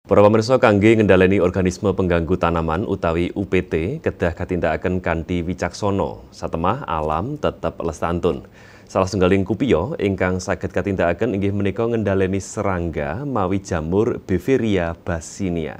Para pamirsa kangge ngendhaleni organisme pengganggu tanaman utawi UPT kedah katindakaken kanthi wicaksana satemah alam tetep lestantun. Salah setunggaling kupiya ingkang saged katindakaken inggih menika ngendhaleni serangga mawi jamur Beveria bassinia.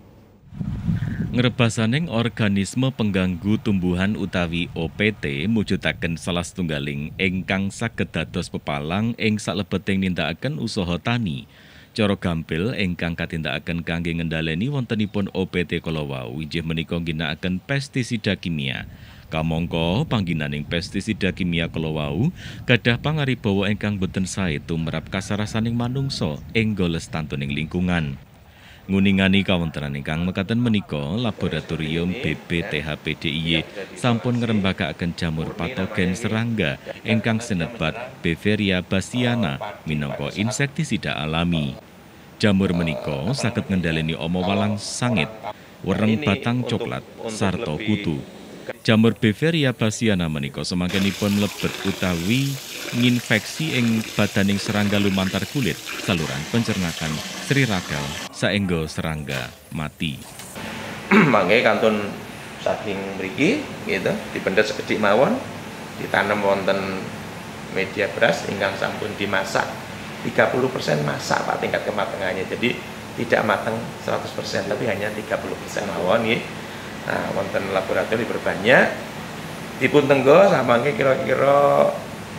Ngrebasaning organisme pengganggu tumbuhan utawi OPT mujudaken salah setunggaling ingkang saged dados pepalang ing saklebeting nindakaken usaha tani. Cara gampil ingkang katindakaken kangge ngendhaleni wontenipun OPT kala wau inggih menika ngginakaken pestisida kimia. Kamangka pangginaning pestisida kimia kala wau gadah pangaribawa ingkang boten sae tumrap kasarasaning manungsa ing lestantun lingkungan. Nguningani kawontenan ingkang mekaten menika, laboratorium BPTHPDIY sampun ngrembakakaken jamur patogen serangga ingkang sinebat Beveria bassiana minangka insektisida alami. Jamur menika saged ngendhaleni ama walang sangit, wereng batang coklat sarta kutu. Jamur Beveria bassiana menika semangkenipun mlebet utawi nginfeksi ing badaning serangga lumantar kulit, saluran pencernakan, sriragal, saengga serangga mati. Mangke kantun saking mriki gitu, dipendhet sekedhik mawon, ditanam wonten media beras ingkang sampun dimasak 30% masak Pak tingkat kematangannya. Jadi tidak matang 100% tapi hanya 30% mawon nggih. Nah, wonten laboratorium berbanyak dipun tenggo samangke kira-kira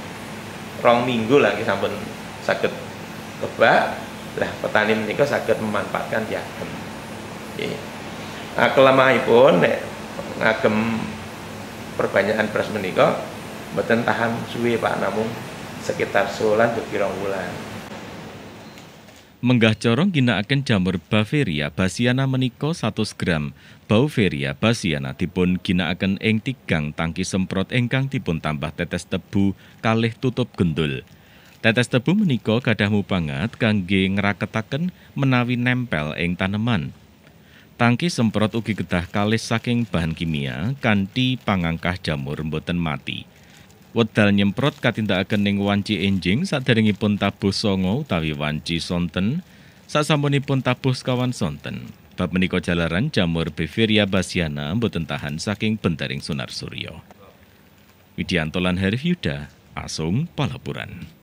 2 minggu lagi sampun saged kebak. Lah petani menika saged memanfaatkan diagem. Nggih. Nah, kelemahipun nek ngagem perbanyakan beras menika mboten tahan suwe Pak, namung sekitar sebulan dugi 2 wulan. Menggah corong ginakaken jamur Beveria bassiana menika 100 gram. Beveria bassiana dipun ginakaken ing 3 tangki semprot ingkang dipun tambah tetes tebu kalih tutup gendul. Tetes tebu menika gadah mupangat kangge ngraketaken menawi nempel ing taneman. Tangki semprot ugi kedah kalih saking bahan kimia kanthi pangangkah jamur mboten mati. Wedal nyemprot katindakaken ing wanci enjing saderengipun tabuh songo utawi wanci sonten, sasampunipun tabuh sekawan sonten. Bab menika jalaran jamur Beveria bassiana mboten tahan saking bentering sunar surya. Widianto lan Herif Yuda, Asung Palapuran.